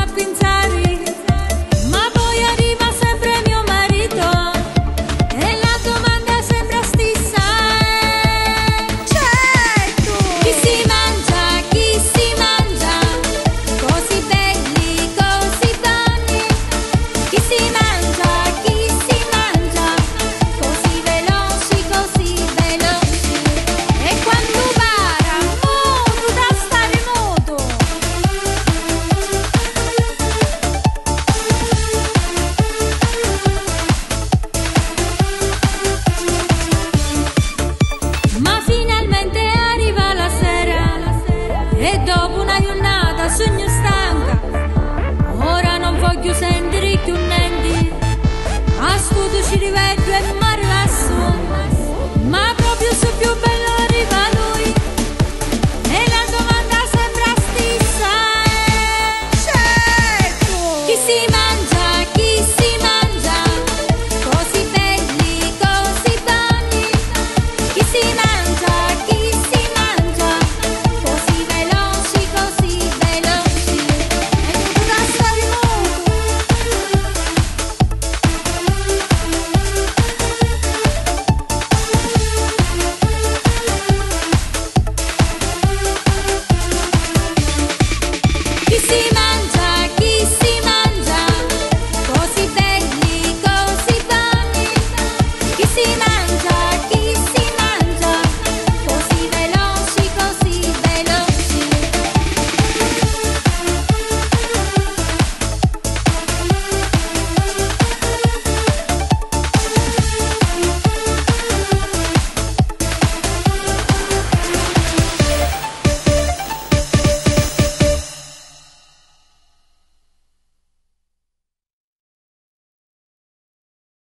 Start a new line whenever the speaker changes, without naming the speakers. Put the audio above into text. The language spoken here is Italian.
a pensare, ma poi arriva sempre mio marito e la domanda sembra stessa. Certo! Chi si mangia, così belli, così buoni. Chi si mangia, così veloci, e quando para, modo da stare modo. Ma finalmente arriva la sera e dopo una giornata sogno stanca, ora non voglio sentire più niente.